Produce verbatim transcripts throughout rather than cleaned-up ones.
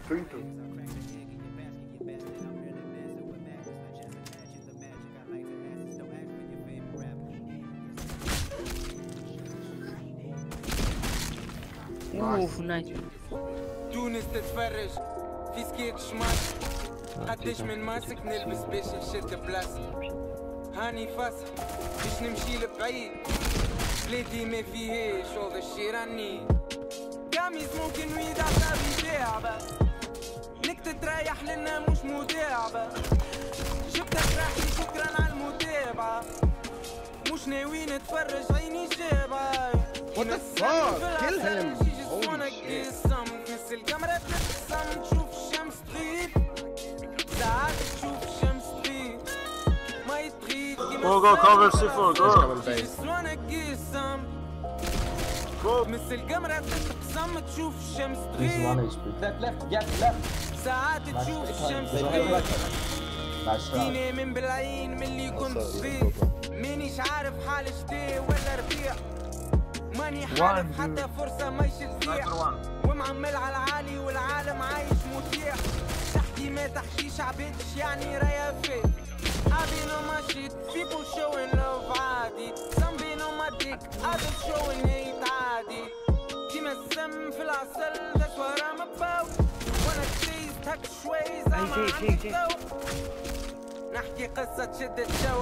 three two. اوف نايس. تونس تتفرج في سكيت شمال قديش من ماسك نلبس باش نشد بلاصة هاني فاصل باش نمشي لبعيد بلادي ما فيهاش شوض الشيراني كاميز ممكن ويد عصابي تعبة نكتة تريح لنا مش متابعة جبتك راحي شكرا على المتابعة مش ناوي نتفرج عيني جابة What the fuck? Kill him! Holy shit. تمس القمرة تبتسم تشوف الشمس تغيب ساعات تشوف الشمس تغيب ما يتغيب Go go cover C four go. Go تمس القمرة تبتسم تشوف الشمس تغيب ساعات تشوف الشمس تغيب ديني من بالعين من اللي كنت صغير مانيش عارف حال شتاء ولا ربيع ماني حالف حتى فرصة ما يشتيع ومعمل على العالي والعالم عايش مطيع تحكي ما تحكيش عبيدش يعني ريافات I been on my shit, people showing love عادي Some been on my dick, others showing hate عادي كيما السم في العسل that's what I'm about وانا تيست هك شوي زعما عندي ذوق نحكي قصة تشد الشوق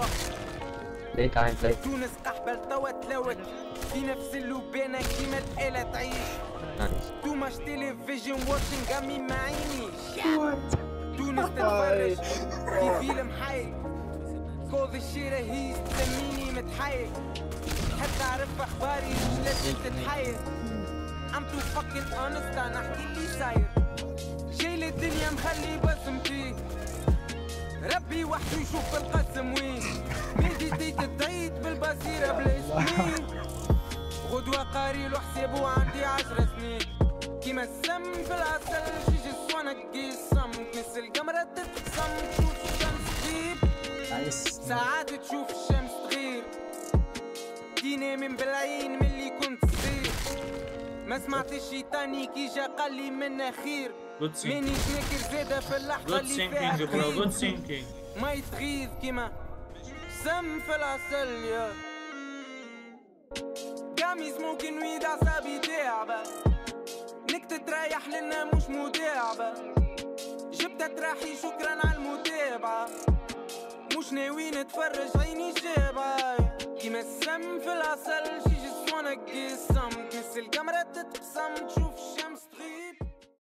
تونس قحبل توا تلوت في نفس اللوبانة كيما الآلة تعيش تو ماتش تيليفيجن واتشنج عمي ما عينيش تونس تتفرج في فيلم حي كل الشي رهيس تسميني متحير حتى أعرف أخباري مش لازم تتحير I'm too fucking honest أنا أحكي اللي صاير شايل الدنيا مخلي بسمتي ربي وحده يشوف القسم وين ميديتيت الدايت بالبصيرة بلا سنين غدوة قاري له حسابه عندي عشر سنين كيما السم في العسل شي جس وانا قيسم تمس القمرة تتقسم تشوف الشمس تغيب ساعات تشوف الشمس تغيب ديني من بالعين من اللي كنت صغير ما سمعت الشيطاني كي جا قال لي منا خير مانيش ناكر زادة في اللحظة اللي فيها خير ما يتغيظ كيما سم في العسل يا قاميز ممكن ويد عصابي تعبة نكتة تريح لنا مش متابعة جبتها تراحي شكرا على المتابعة مش ناوي نتفرج عيني جابة كيما السم في العسل شي جس وانا قسم تمس القمرة تتقسم تشوف الشمس